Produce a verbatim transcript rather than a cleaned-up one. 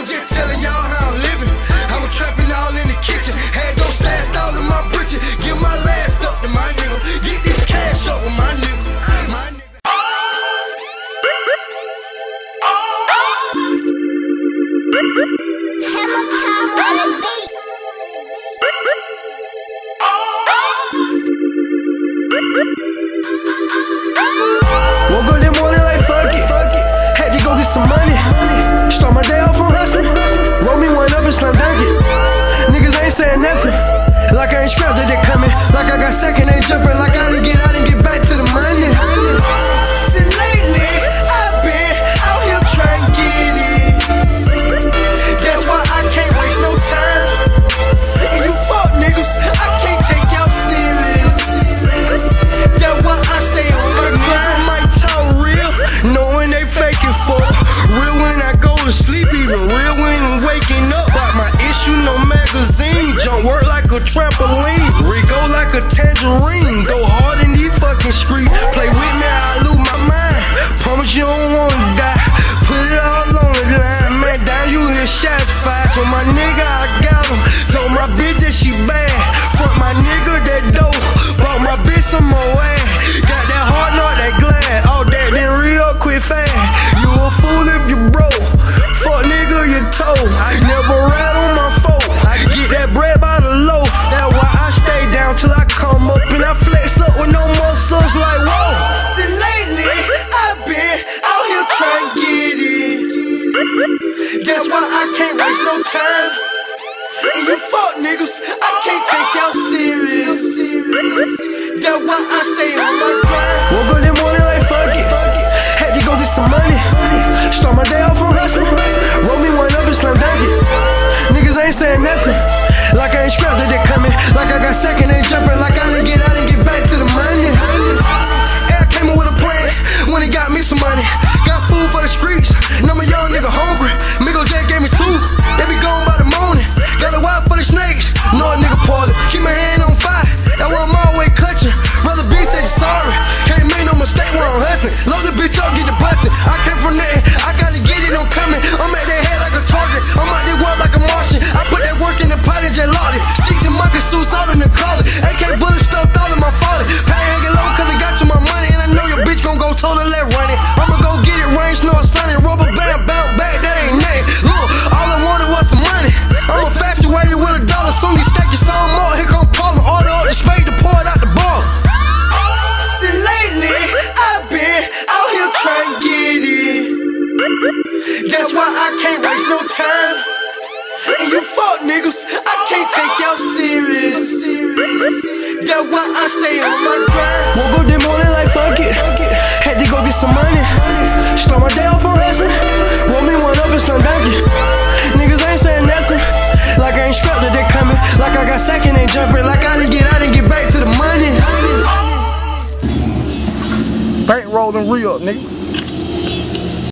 I'm just telling y'all how I'm living. I'm trapping all in the kitchen. Had those stashed all in my britches. Give my last up to my nigga. Get this cash up with my nigga. My nigga. Hammer time on the beat. Woke up that morning like fuck it. Had to go get some money. Start my day off on hustling. Roll me one up and slam dunk it. Niggas ain't saying nothing. Like I ain't scrapped that they coming. Like I got second, ain't jumping. Like I didn't get out and get back to the money. See, lately, I've been out here trying to get it. That's why I can't waste no time. And you fuck niggas, I can't take y'all serious. That's why I stay on my grind. Might talk real, knowing they faking for real when I go to sleep, even real when I'm waking up. Got my issue, no magazine. Jump work like a trampoline. Rigo like a tangerine. Go hard in these fucking streets. Play with me, I lose my mind. Promise you don't wanna die. Put it all on the line. Man, down you hear shots fired. Told my nigga I got him. Told my bitch that she bad. Front my nigga that dope. Bought my bitch some more ass. Got that hard knot, that glad. All that then real quick fast. You a fool if you broke. Fuck nigga, you told. I never rat on my folk. I get that bread by the loaf. That's why I stay down till I come up and I flex up with no muscles like whoa. See, lately I've been out here trying to get it. That's why I can't waste no time. And you fuck niggas, I can't take y'all serious. That's why I stay on my grind. Woke up that morning like fuck it. Had to go get some money. Start my day off on hustling. Roll me one up and slam dunk it. Niggas ain't saying nothing. Like I ain't scrapped that they coming. Like I got second, ain't jumping. Like I didn't get out and get back to the money. And I came up with a plan when he got me some money. Got food for the streets. Know my young nigga hungry. Migo J gave me two. They be gone by the morning. Got a wife for the snakes. Know a nigga poorly. Keep my hand on fire. That's why I'm always clutching. Rather be said sorry. Can't make no mistake when I'm hustling. Load the bitch up, get the bustin'. I came from nothing. I gotta get it, I'm coming. I'm at their head like a target. I'm out there work like a Martian. I put that work in the pot and just loaded. Sticks and monkey suits all in the closet. A K bullets stuffed all in my father. Pain hanging low cause I got you my money. And I know your bitch gon' go total let run it. I'ma go get it, rain, snow, sunny. Rubber band, bounce back, that ain't nothing. Look, all I wanted was some money. I'ma infatuate you with a dollar. Soon you stack your song more. Here come Paul and order up the spade to pour it out the ball. See, lately, I've been out here trying to get it. That's why I can't waste no time. And you fuck niggas, I can't take y'all serious. That's why I stay on my grind. Woke up that morning like fuck it. Had to go get some money. Start my day off on hustling. Roll me one up and slam dunk it. Niggas ain't saying nothing. Like I ain't scrapped that they coming. Like I got second, ain't jumping. Like I didn't get out and get back to the money. Bank rolling real, nigga.